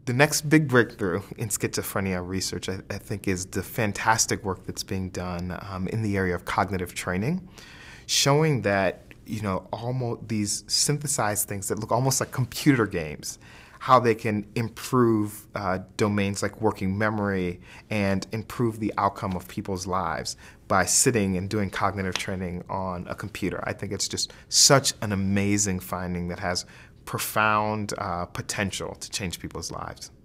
The next big breakthrough in schizophrenia research, I think, is the fantastic work that's being done in the area of cognitive training, showing that, almost these synthesized things that look almost like computer games, how they can improve domains like working memory and improve the outcome of people's lives by sitting and doing cognitive training on a computer. I think it's just such an amazing finding that has profound potential to change people's lives.